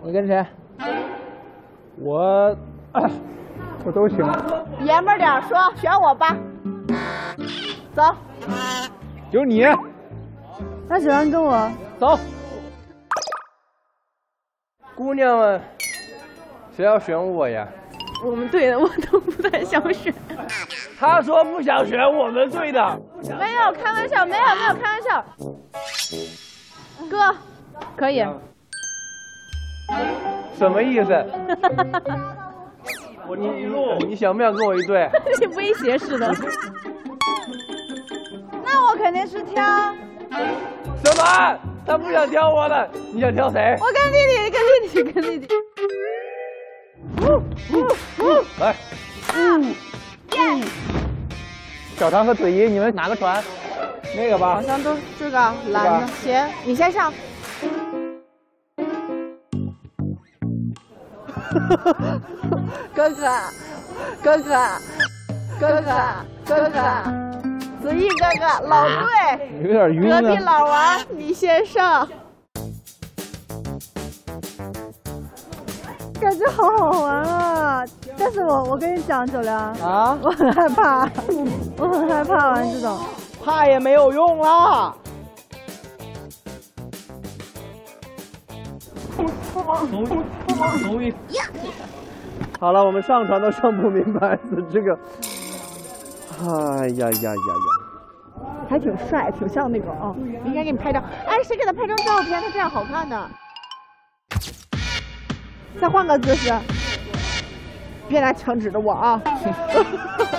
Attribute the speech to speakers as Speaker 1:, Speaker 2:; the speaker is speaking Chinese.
Speaker 1: 你跟谁？我都行。
Speaker 2: 爷们儿点说，选我吧。走。
Speaker 1: 就你。
Speaker 3: 那只能跟我
Speaker 1: 走。姑娘们，谁要选我呀？
Speaker 4: 我们队的我都不太想选。
Speaker 1: 他说不想选我们队的。
Speaker 4: 没有开玩笑，没有开玩笑。哥，可以。
Speaker 1: 什么意思？你想不想跟我一队？
Speaker 4: 威胁似的。
Speaker 3: 那我肯定是挑。
Speaker 1: 什么？他不想挑我了，你想挑谁？
Speaker 4: 我跟丽丽。
Speaker 1: 来。小唐和子怡，你们哪个船？那个吧。
Speaker 2: 好像都这个蓝的。行，你先上。哥哥，子毅哥哥，老队，
Speaker 1: 有点晕
Speaker 2: 隔壁老王，你先上。
Speaker 3: 感觉好好玩啊！但是我跟你讲，九良
Speaker 1: 啊，
Speaker 3: 我很害怕，我很害怕玩这种。
Speaker 1: 怕也没有用啦。好了，我们上船都上不明白这个。哎呀！
Speaker 3: 还挺帅，挺像那个啊。
Speaker 2: 应该给你拍照。哎，谁给他拍张照片？他这样好看呢。再换个姿势，别拿枪指着我啊！